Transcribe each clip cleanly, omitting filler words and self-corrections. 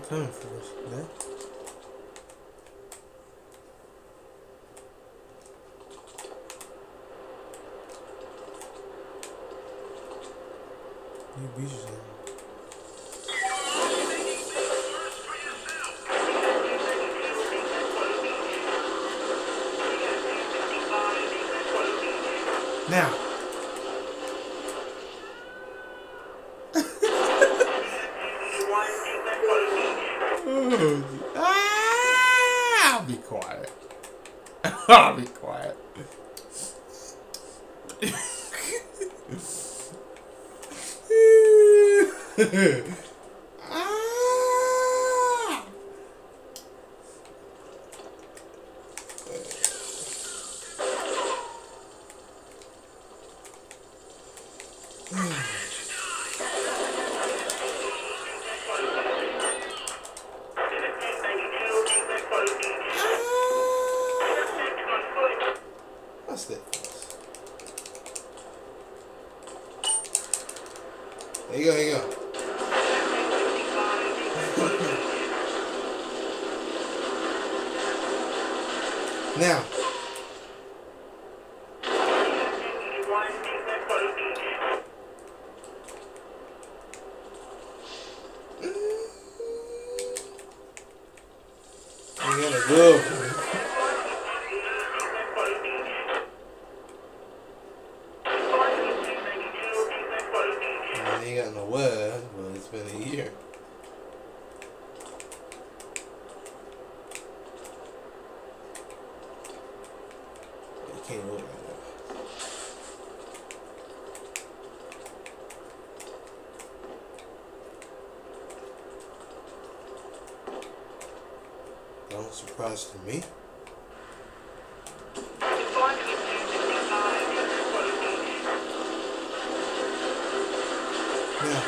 coming for us, man. You beat yourself. Now. I'll be quiet. I'll be quiet. What's that? There you go, there you go. Now. You gotta go. I ain't got no word, but it's been a year. You can't look like that. Don't surprise to me. Yeah.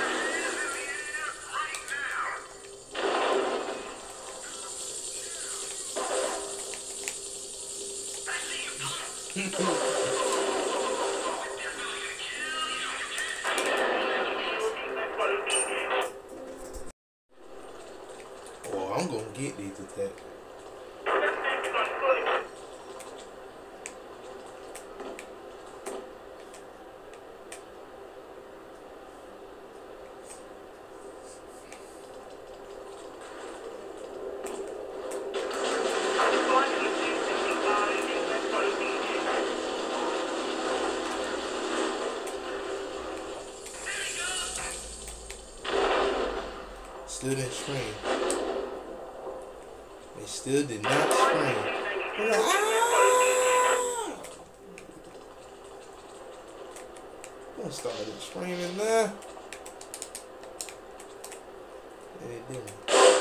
Oh, I'm gonna get these attacks. Still didn't scream. They still did not scream. They're like, ah! Don't start screaming now. And they didn't.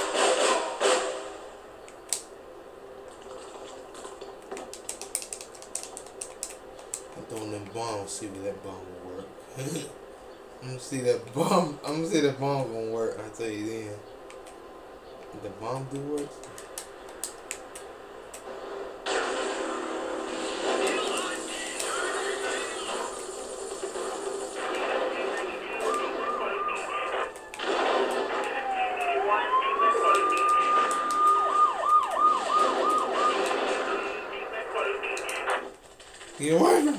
I'm throwing them bombs, see if that bomb will work. I'm gonna see that bomb. I'm gonna see that bomb gonna work. I tell you then. Did the bomb do work? Get away from me.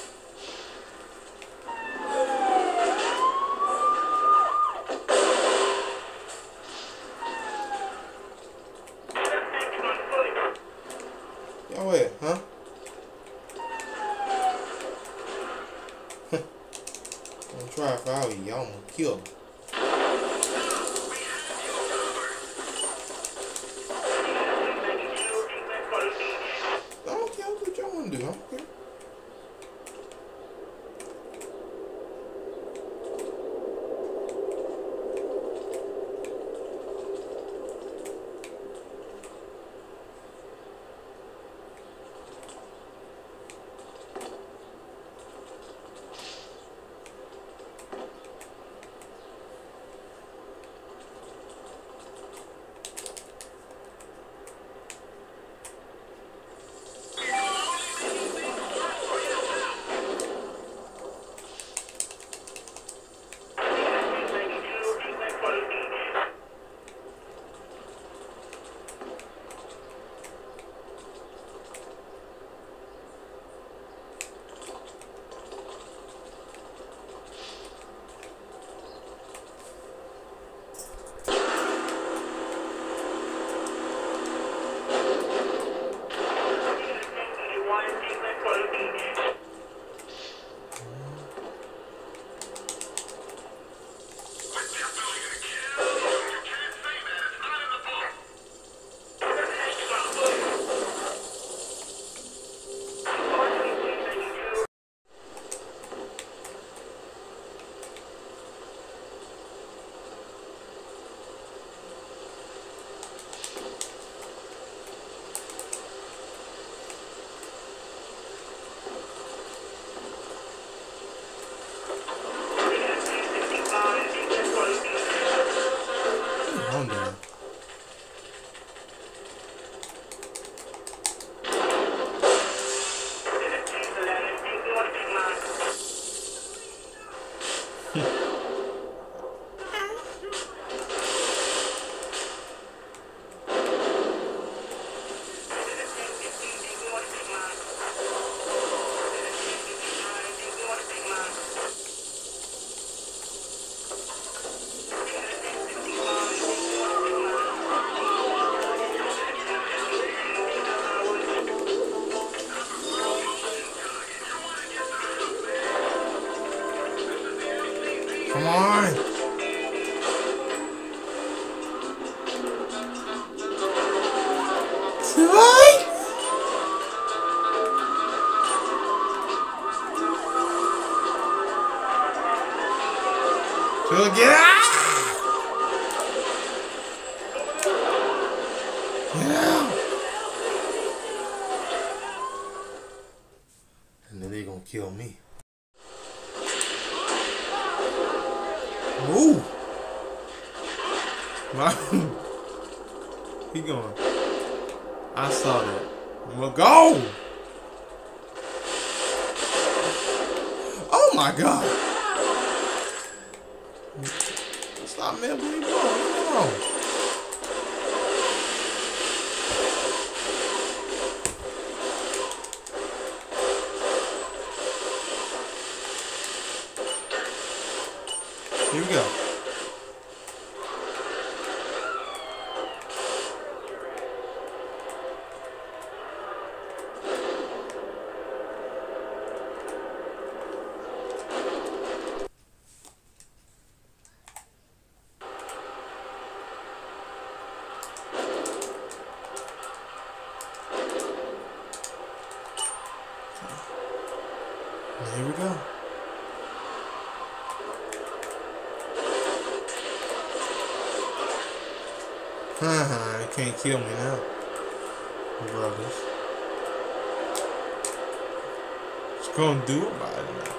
Y'all where, huh? Don't try if I were you, y'all gonna kill me. I don't care what y'all wanna do, I don't care. Go get out! Get out! And then they gonna kill me. Move! He going. I saw that. I'm gonna go! Oh my God! Stop, man. Leave me alone. Here we go. Here we go. You can't kill me now, brothers. What you gonna do about it now?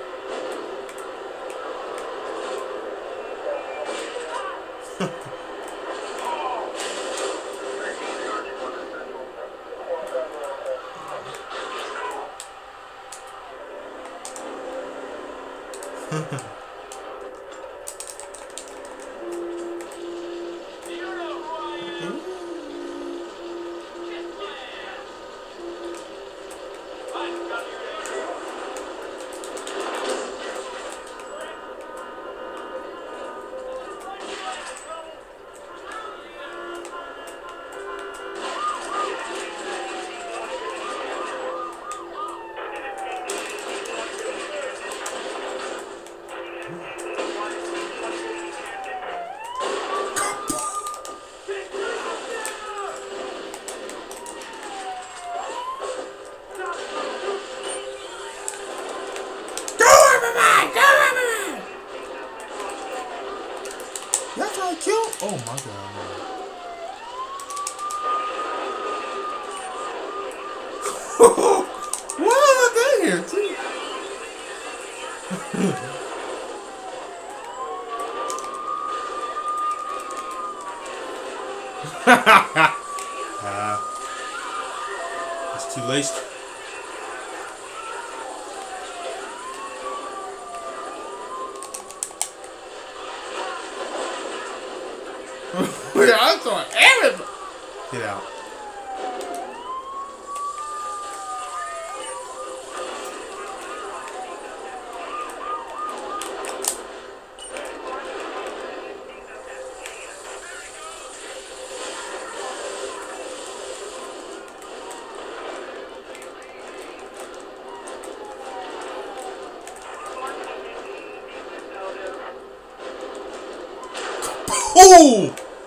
Y'all trying to kill? Oh my God. Why am I down here too? It's too late. I'm throwing everybody. Get out. Ooh!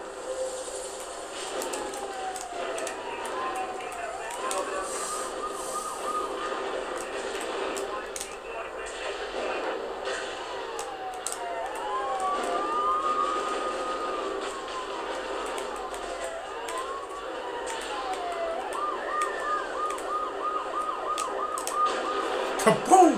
Kaboom!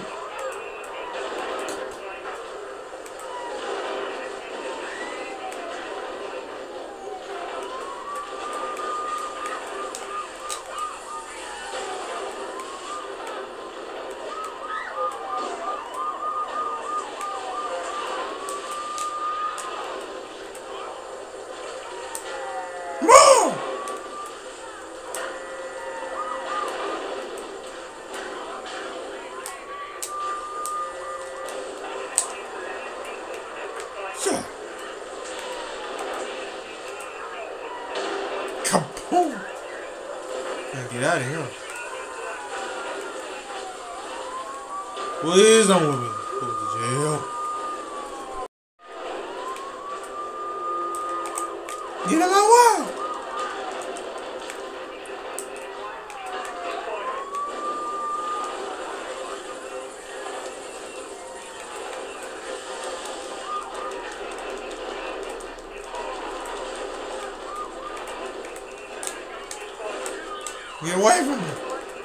Kaboom! Gotta get out of here. Please don't with me. Go to jail. Get out of my way! Get away from me.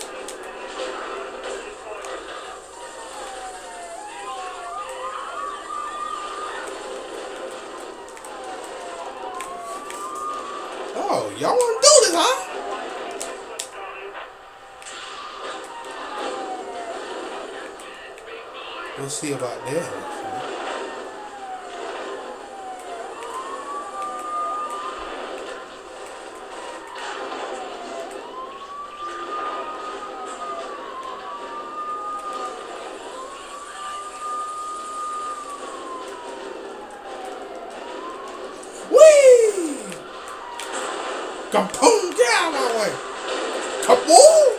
Oh, y'all want to do this, huh? We'll see about that. Kaboom! Get out of my way! Kaboom!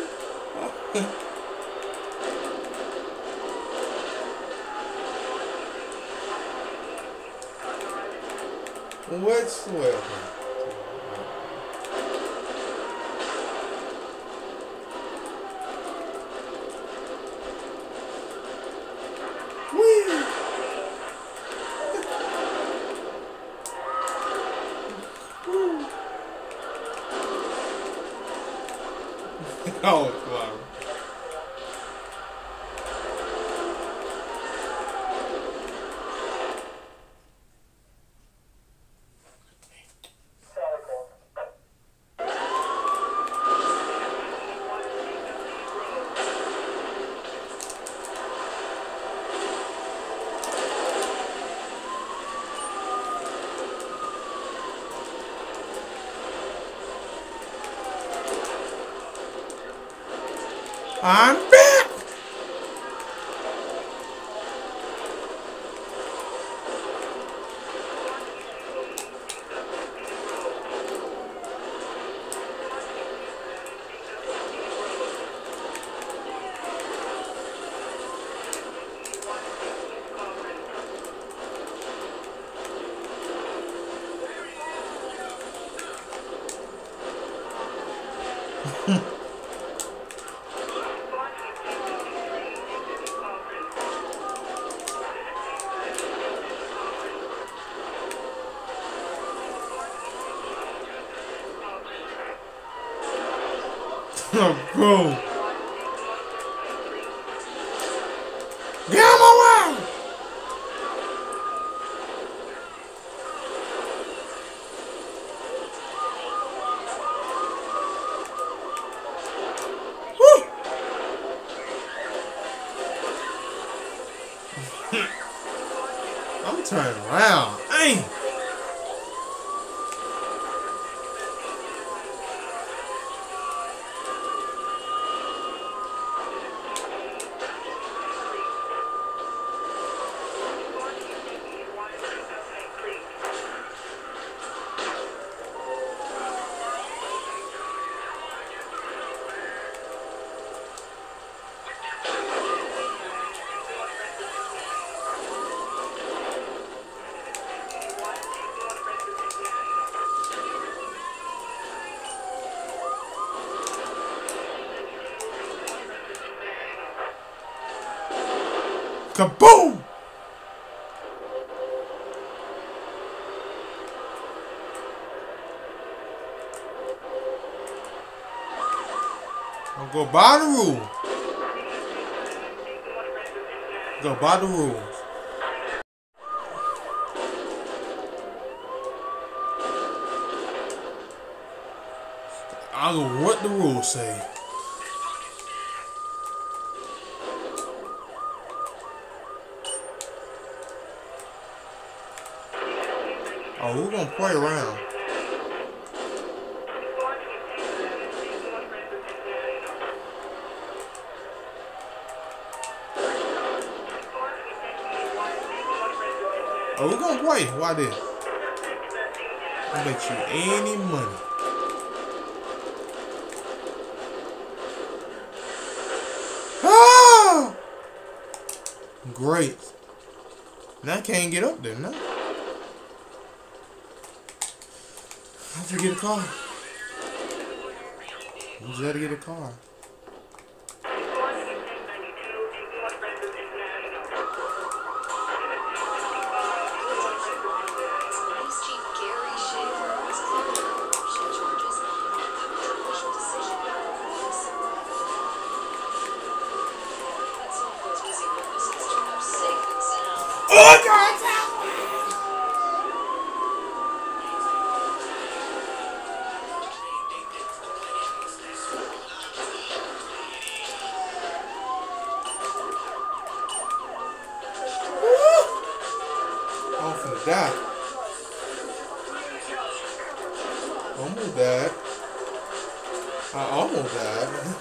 Whatsoever. Whee! Oh, wow. I'm back! Oh, bro. Get out of my way! Woo! I'm turning around. Dang! Kaboom! I'll go by the rule. Go by the rules. I'll go what the rules say. Oh, we're gonna play around. Oh, we're gonna play. Why this? I'll bet you any money. Ah! Great. Now I can't get up there, no. I have to get a car. You just had to get a car. Oh God! I'm finna die. Almost died. I almost died.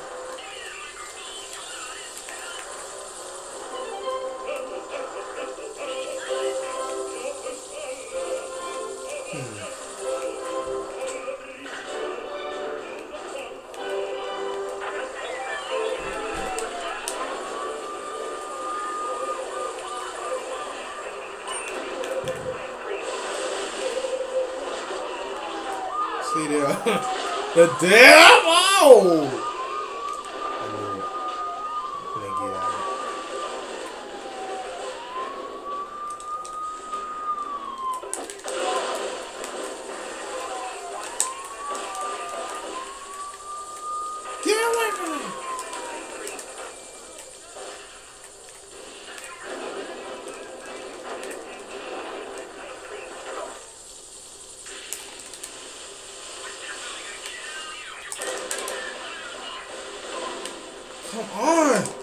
See there. The devil! I knew it. I'm gonna get out of it. Get away from me! Come on!